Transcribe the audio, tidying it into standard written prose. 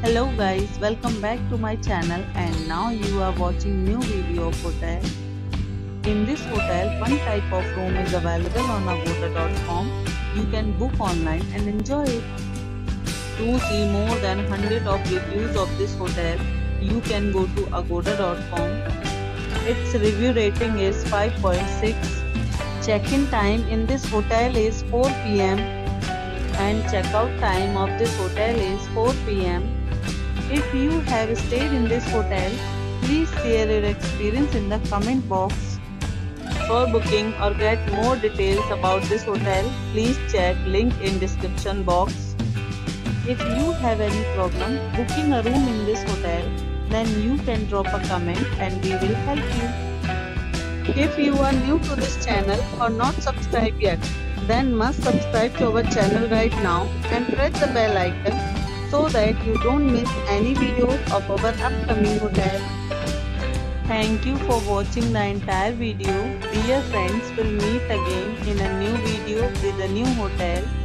Hello guys, welcome back to my channel and now you are watching new video of hotel. In this hotel, one type of room is available on agoda.com. You can book online and enjoy it. To see more than 100 of reviews of this hotel, you can go to agoda.com. Its review rating is 5.6. Check-in time in this hotel is 4 p.m. and check-out time of this hotel is 4 p.m. If you have stayed in this hotel, please share your experience in the comment box. For booking or get more details about this hotel, please check link in description box. If you have any problem booking a room in this hotel, then you can drop a comment and we will help you. If you are new to this channel or not subscribed yet, then must subscribe to our channel right now and press the bell icon so that you don't miss any videos of our upcoming hotel. Thank you for watching the entire video. Dear friends, will meet again in a new video with a new hotel.